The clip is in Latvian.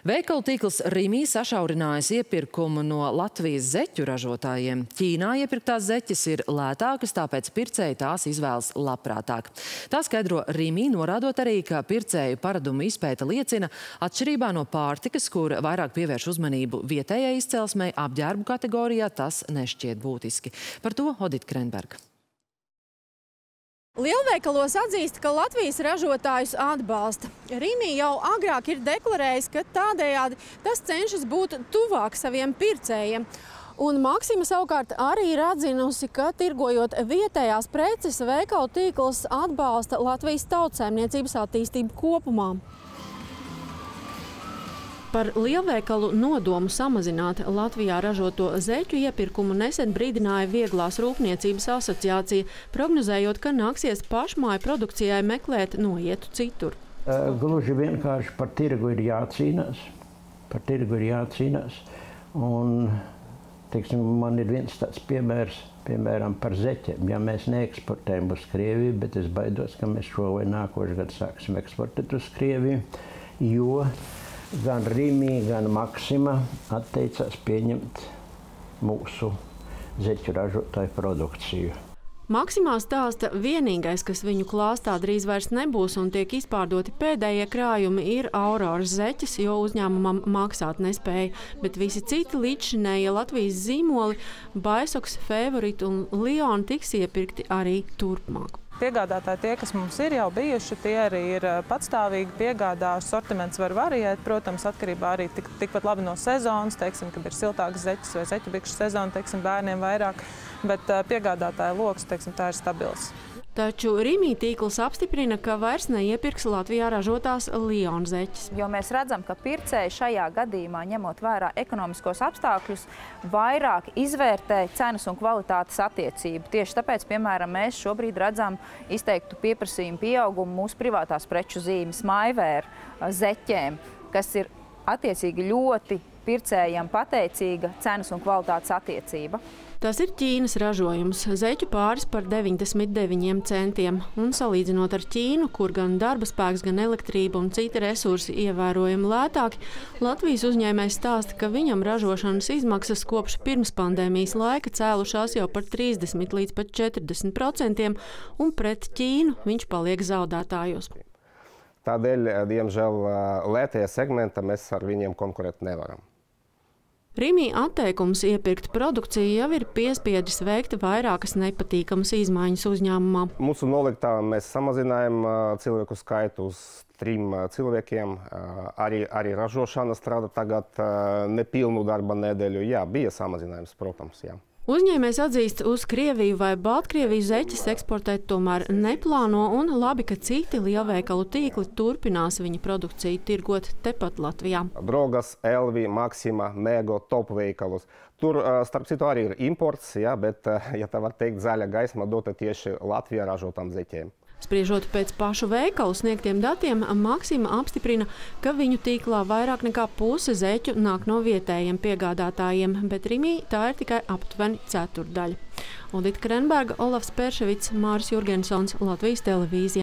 Veikalu tīkls Rimi sašaurinājis iepirkumu no Latvijas zeķu ražotājiem. Ķīnā iepirktās zeķes ir lētākas, tāpēc pircēji tās izvēlas labprātāk. Tā skaidro Rimi, norādot arī, ka pircēju paradumu izpēta liecina, atšķirībā no pārtikas, kur vairāk pievērš uzmanību vietējai izcelsmei, apģērbu kategorijā tas nešķiet būtiski. Par to Odita Krenberga. Lielveikalos atzīst, ka Latvijas ražotājus atbalsta. Rimi jau agrāk ir deklarējis, ka tādējādi tas cenšas būt tuvāk saviem pircējiem. Un Maksima savukārt arī ir atzinusi, ka tirgojot vietējās preces, veikalu tīkls atbalsta Latvijas tautsaimniecības attīstību kopumā. Par lielveikalu nodomu samazināt Latvijā ražoto zeķu iepirkumu nesen brīdināja Vieglās rūpniecības asociācija, prognozējot, ka nāksies pašmāju produkcijai meklēt noietu citur. Gluži vienkārši par tirgu ir jācīnās. Par tirgu ir jācīnās. Un, teiksim, man ir viens tāds piemērs, piemēram, par zeķiem. Ja mēs neeksportējam uz Krieviju, bet es baidos, ka mēs šo vai nākošu gadu sāksim eksportēt uz Krieviju, jo gan Rimi, gan Maksima atteicās pieņemt mūsu zeķu ražotāju produkciju. Maksimā stāsta, vienīgais, kas viņu klāstā drīz vairs nebūs un tiek izpārdoti pēdējie krājumi, ir Auroras zeķes, jo uzņēmumam maksāt nespēja. Bet visi citi līdzšinējie Latvijas zīmoli, Baisoks, Favorit un Lion tiks iepirkti arī turpmāk. Piegādātāji tie, kas mums ir jau bijuši, tie arī ir patstāvīgi piegādā. Sortiments var variēt, protams, atkarībā arī tikpat labi no sezonas, teiksim, kad ir siltākas zeķes vai zeķu bikšu sezona, teiksim, bērniem vairāk, bet piegādātāja loks, teiksim, tā ir stabils. Taču Rimi tīkls apstiprina, ka vairs neiepirks Latvijā ražotās Lion zeķes. Jo mēs redzam, ka pircēji šajā gadījumā, ņemot vērā ekonomiskos apstākļus, vairāk izvērtē cenas un kvalitātes attiecību. Tieši tāpēc, piemēram, mēs šobrīd redzam izteiktu pieprasījumu pieaugumu mūsu privātās preču zīmes maivēru zeķēm, kas ir attiecīgi ļoti pircējiem pateicīga cenas un kvalitātes attiecība. Tas ir Ķīnas ražojums, zeķu pāris par 99 centiem. Un salīdzinot ar Ķīnu, kur gan darba spēks, gan elektrība un citi resursi ievērojami lētāki, Latvijas uzņēmējs stāsta, ka viņam ražošanas izmaksas kopš pirms pandēmijas laika cēlušās jau par 30 līdz pat 40%, un pret Ķīnu viņš paliek zaudētājos. Tādēļ, diemžēl, lētajā segmentā mēs ar viņiem konkurēt nevaram. Rimi atteikums iepirkt produkciju jau ir piespiedis veikt vairākas nepatīkamas izmaiņas uzņēmumā. Mūsu noliktā mēs samazinājām cilvēku skaitu uz 3 cilvēkiem. Arī ražošana strādā tagad nepilnu darba nedēļu. Jā, bija samazinājums, protams, jā. Uzņēmējs atzīst, uz Krieviju vai Baltkrieviju zeķes eksportēt tomēr neplāno, un labi, ka citi lielveikalu tīkli turpinās viņa produkciju tirgot tepat Latvijā. Drogas, Elvi, Maksima, Mego, top veikalus. Tur, starp citu, arī ir imports, jā, bet, ja tā var teikt, zaļa gaisma dota tieši Latvijā ražotām zeķiem. Spriežot pēc pašu veikalu sniegtiem datiem, Maksima apstiprina, ka viņu tīklā vairāk nekā puse zeķu nāk no vietējiem piegādātājiem, bet Rimi tā ir tikai aptuveni ceturdaļa. Odita Krenberga, Olafs Perševits, Māris Jurgensons, Latvijas televīzija.